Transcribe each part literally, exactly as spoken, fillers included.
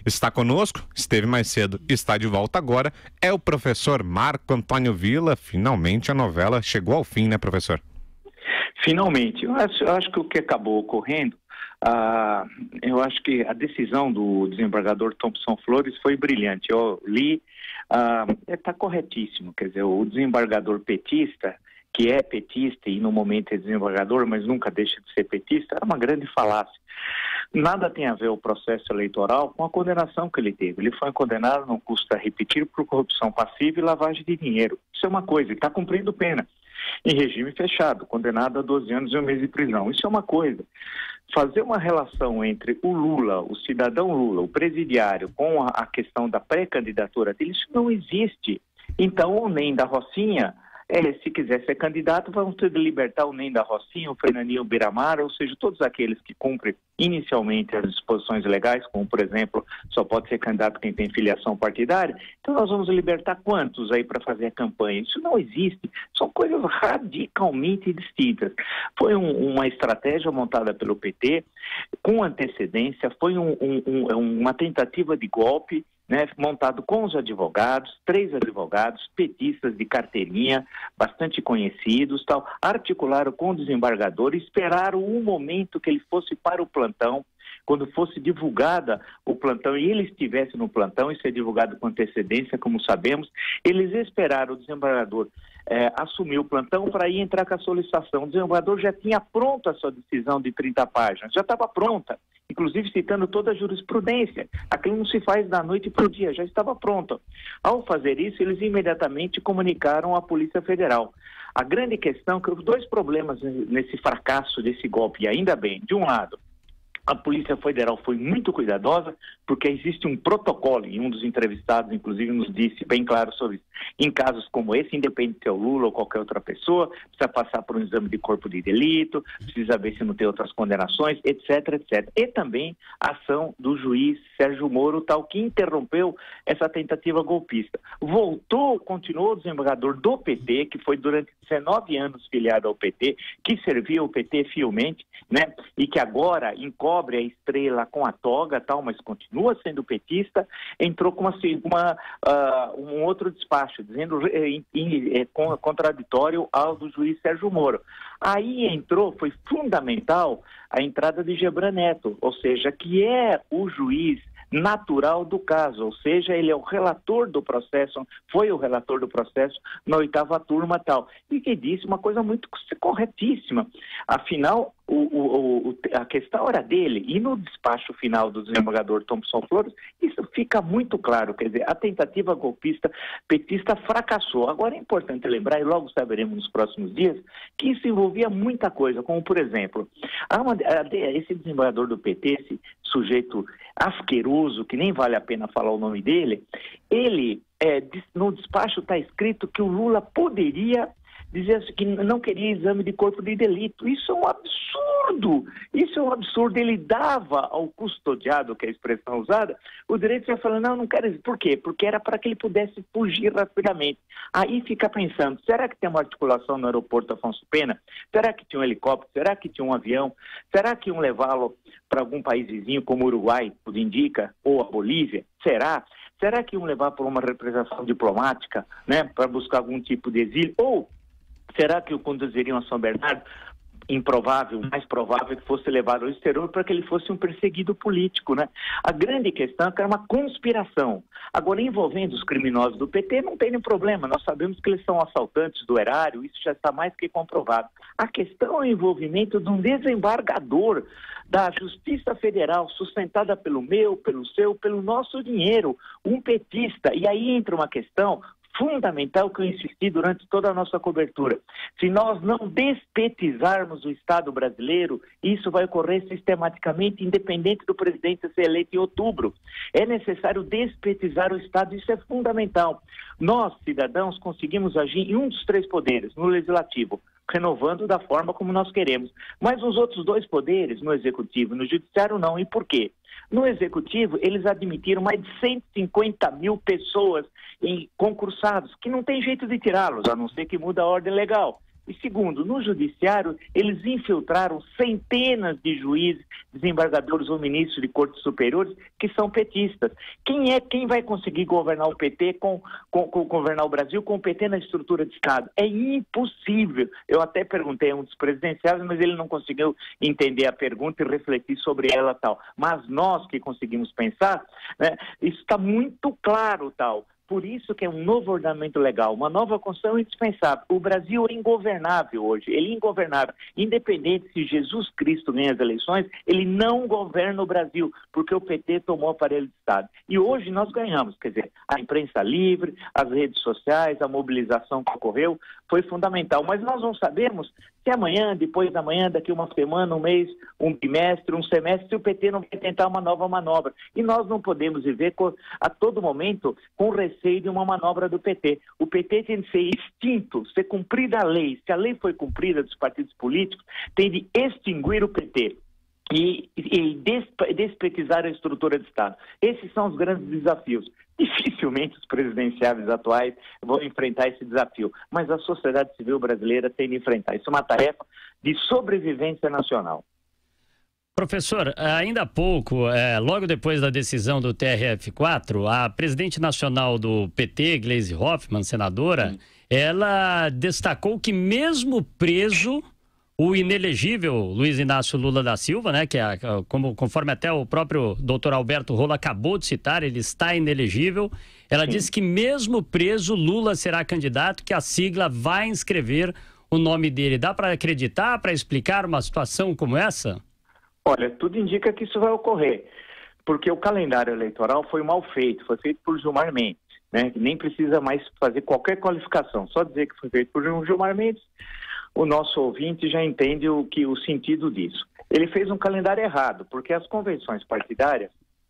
Está conosco, esteve mais cedo, está de volta agora, é o professor Marco Antônio Villa. Finalmente a novela chegou ao fim, né, professor? Finalmente. Eu acho, eu acho que o que acabou ocorrendo, ah, eu acho que a decisão do desembargador Thompson Flores foi brilhante. Eu li, está ah, corretíssimo, quer dizer, o desembargador petista, que é petista e no momento é desembargador, mas nunca deixa de ser petista, era uma grande falácia. Nada tem a ver o processo eleitoral com a condenação que ele teve. Ele foi condenado, não custa repetir, por corrupção passiva e lavagem de dinheiro. Isso é uma coisa, ele está cumprindo pena. Em regime fechado, condenado a doze anos e um mês de prisão. Isso é uma coisa. Fazer uma relação entre o Lula, o cidadão Lula, o presidiário, com a, a questão da pré-candidatura dele, isso não existe. Então, o Ném da Rocinha, é, se quiser ser candidato, vão ter de libertar o Ném da Rocinha, o Fernandinho Beiramar, ou seja, todos aqueles que cumprem inicialmente as disposições legais, como, por exemplo, só pode ser candidato quem tem filiação partidária. Então, nós vamos libertar quantos aí para fazer a campanha? Isso não existe. São coisas radicalmente distintas. Foi um, uma estratégia montada pelo P T, com antecedência, foi um, um, um, uma tentativa de golpe, né, montado com os advogados, três advogados, petistas de carteirinha, bastante conhecidos, tal, articularam com o desembargador, esperaram um momento que ele fosse para o plantão, quando fosse divulgada o plantão e ele estivesse no plantão, isso é divulgado com antecedência, como sabemos, eles esperaram o desembargador é, assumir o plantão para ir entrar com a solicitação. O desembargador já tinha pronta a sua decisão de trinta páginas, já estava pronta, inclusive citando toda a jurisprudência. Aquilo não se faz da noite para o dia, já estava pronto. Ao fazer isso, eles imediatamente comunicaram à Polícia Federal. A grande questão é que os dois problemas nesse fracasso desse golpe, e ainda bem, de um lado, a Polícia Federal foi muito cuidadosa, porque existe um protocolo, e um dos entrevistados, inclusive, nos disse bem claro sobre isso. Em casos como esse, independente se é o Lula ou qualquer outra pessoa, precisa passar por um exame de corpo de delito, precisa ver se não tem outras condenações, etc, etcétera. E também a ação do juiz Sérgio Moro, tal, que interrompeu essa tentativa golpista. Voltou, continuou o desembargador do P T, que foi durante dezenove anos filiado ao P T, que servia o P T fielmente, né, e que agora encobre a estrela com a toga, tal, mas continua sendo petista, entrou com uma, uma, uh, um outro despacho, dizendo em, em, em, contraditório ao do juiz Sérgio Moro. Aí entrou, foi fundamental a entrada de Gebran Neto, ou seja, que é o juiz natural do caso, ou seja, ele é o relator do processo, foi o relator do processo na oitava turma tal, e que disse uma coisa muito corretíssima. Afinal, o, o, o, a questão era dele, e no despacho final do desembargador Thompson Flores, isso fica muito claro, quer dizer, a tentativa golpista petista fracassou. Agora é importante lembrar, e logo saberemos nos próximos dias, que isso envolvia muita coisa, como por exemplo, uma, esse desembargador do P T, esse sujeito asqueroso, que nem vale a pena falar o nome dele, ele, é, no despacho está escrito que o Lula poderia dizer que não queria exame de corpo de delito. Isso é um absurdo! Isso é um absurdo. Ele dava ao custodiado, que é a expressão usada, o direito de falar, não, não quero isso. Por quê? Porque era para que ele pudesse fugir rapidamente. Aí fica pensando, será que tem uma articulação no aeroporto Afonso Pena? Será que tinha um helicóptero? Será que tinha um avião? Será que iam levá-lo para algum país vizinho, como o Uruguai, tudo indica, ou a Bolívia? Será? Será que iam levar por uma representação diplomática, né, para buscar algum tipo de exílio? Ou será que o conduziriam a São Bernardo? Improvável, mais provável que fosse levado ao exterior para que ele fosse um perseguido político, né? A grande questão é que era uma conspiração. Agora, envolvendo os criminosos do P T, não tem nenhum problema. Nós sabemos que eles são assaltantes do erário, isso já está mais que comprovado. A questão é o envolvimento de um desembargador da Justiça Federal, sustentada pelo meu, pelo seu, pelo nosso dinheiro, um petista. E aí entra uma questão fundamental que eu insisti durante toda a nossa cobertura. Se nós não despetizarmos o Estado brasileiro, isso vai ocorrer sistematicamente, independente do presidente ser eleito em outubro. É necessário despetizar o Estado, isso é fundamental. Nós, cidadãos, conseguimos agir em um dos três poderes, no legislativo, renovando da forma como nós queremos. Mas os outros dois poderes, no executivo e no judiciário, não. E por quê? No executivo, eles admitiram mais de cento e cinquenta mil pessoas em concursados, que não tem jeito de tirá-los, a não ser que muda a ordem legal. E segundo, no judiciário, eles infiltraram centenas de juízes, desembargadores ou ministros de cortes superiores que são petistas. Quem é, quem vai conseguir governar o P T com, com, com governar o Brasil com o P T na estrutura de Estado? É impossível. Eu até perguntei a um dos presidenciais, mas ele não conseguiu entender a pergunta e refletir sobre ela tal. Mas nós que conseguimos pensar, né, isso está muito claro tal. Por isso que é um novo ordenamento legal, uma nova Constituição indispensável. O Brasil é ingovernável hoje, ele é ingovernável. Independente se Jesus Cristo ganha as eleições, ele não governa o Brasil, porque o P T tomou o aparelho de Estado. E hoje nós ganhamos, quer dizer, a imprensa livre, as redes sociais, a mobilização que ocorreu, foi fundamental. Mas nós não sabemos se amanhã, depois da manhã, daqui uma semana, um mês, um bimestre, um semestre, se o P T não vai tentar uma nova manobra. E nós não podemos viver com, a todo momento com receio de uma manobra do P T. O P T tem de ser extinto, ser cumprida a lei. Se a lei foi cumprida dos partidos políticos, tem de extinguir o P T. E, e despetizar a estrutura de Estado. Esses são os grandes desafios. Dificilmente os presidenciáveis atuais vão enfrentar esse desafio, mas a sociedade civil brasileira tem de enfrentar. Isso é uma tarefa de sobrevivência nacional. Professor, ainda há pouco, é, logo depois da decisão do T R F quatro, a presidente nacional do P T, Gleisi Hoffmann, senadora, Sim. ela destacou que mesmo preso, o inelegível Luiz Inácio Lula da Silva, né, que é, como, conforme até o próprio doutor Alberto Rola acabou de citar, ele está inelegível. Ela Sim. disse que mesmo preso, Lula será candidato, que a sigla vai inscrever o nome dele. Dá para acreditar, para explicar uma situação como essa? Olha, tudo indica que isso vai ocorrer, porque o calendário eleitoral foi mal feito, foi feito por Gilmar Mendes, né, que nem precisa mais fazer qualquer qualificação, só dizer que foi feito por Gilmar Mendes, o nosso ouvinte já entende o, que, o sentido disso. Ele fez um calendário errado, porque as convenções partidárias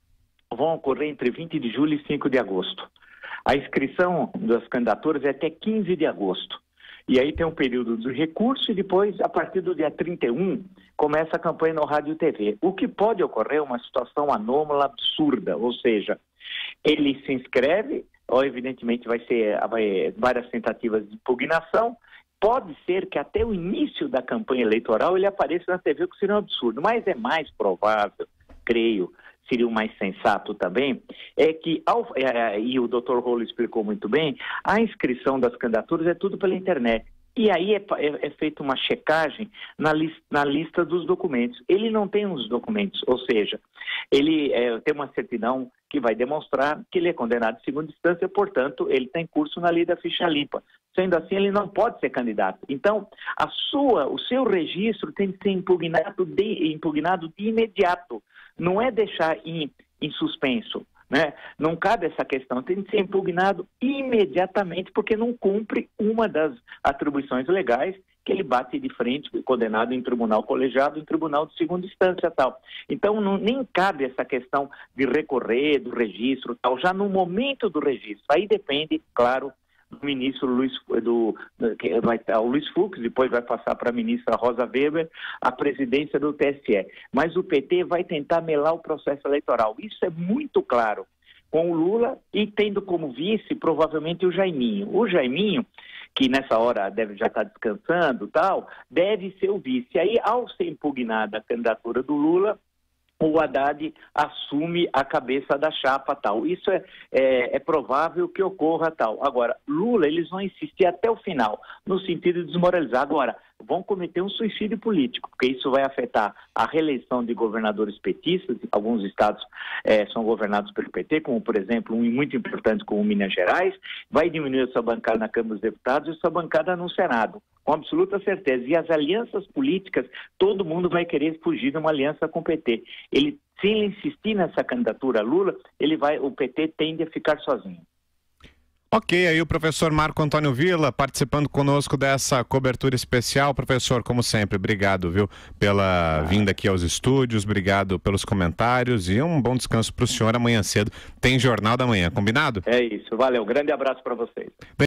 vão ocorrer entre vinte de julho e cinco de agosto. A inscrição das candidaturas é até quinze de agosto. E aí tem um período de recurso e depois, a partir do dia trinta e um, começa a campanha no rádio e T V. O que pode ocorrer é uma situação anômala, absurda, ou seja, ele se inscreve, ou evidentemente vai ser vai, várias tentativas de impugnação. Pode ser que até o início da campanha eleitoral ele apareça na T V, o que seria um absurdo. Mas é mais provável, creio, seria o mais sensato também, é que, ao, é, e o doutor Rola explicou muito bem, a inscrição das candidaturas é tudo pela internet. E aí é, é, é feita uma checagem na, lis, na lista dos documentos. Ele não tem os documentos, ou seja, ele é, tem uma certidão que vai demonstrar que ele é condenado em segunda instância, portanto, ele está em curso na lei da ficha limpa. Sendo assim, ele não pode ser candidato. Então, a sua, o seu registro tem que ser impugnado de, impugnado de imediato. Não é deixar em, em suspenso, né? Não cabe essa questão. Tem que ser impugnado imediatamente, porque não cumpre uma das atribuições legais que ele bate de frente, condenado em tribunal colegiado, em tribunal de segunda instância tal. Então, não, nem cabe essa questão de recorrer do registro tal, já no momento do registro. Aí depende, claro, do ministro Luiz, do, que vai, o Luiz Fux, depois vai passar para a ministra Rosa Weber, a presidência do T S E. Mas o P T vai tentar melar o processo eleitoral. Isso é muito claro, com o Lula e tendo como vice, provavelmente, o Jaiminho. O Jaiminho, que nessa hora deve já estar descansando tal, deve ser o vice. Aí, ao ser impugnada a candidatura do Lula, o Haddad assume a cabeça da chapa tal. Isso é, é, é provável que ocorra tal. Agora, Lula, eles vão insistir até o final, no sentido de desmoralizar. Agora, vão cometer um suicídio político, porque isso vai afetar a reeleição de governadores petistas. Alguns estados é, são governados pelo P T, como, por exemplo, um muito importante como Minas Gerais. Vai diminuir a sua bancada na Câmara dos Deputados e a sua bancada no Senado, com absoluta certeza. E as alianças políticas, todo mundo vai querer fugir de uma aliança com o P T. Ele, se ele insistir nessa candidatura a Lula, ele vai, o P T tende a ficar sozinho. Ok, aí o professor Marco Antônio Villa participando conosco dessa cobertura especial. Professor, como sempre, obrigado, viu, pela ah. vinda aqui aos estúdios, obrigado pelos comentários e um bom descanso para o senhor. Amanhã cedo tem Jornal da Manhã, combinado? É isso, valeu, grande abraço para vocês.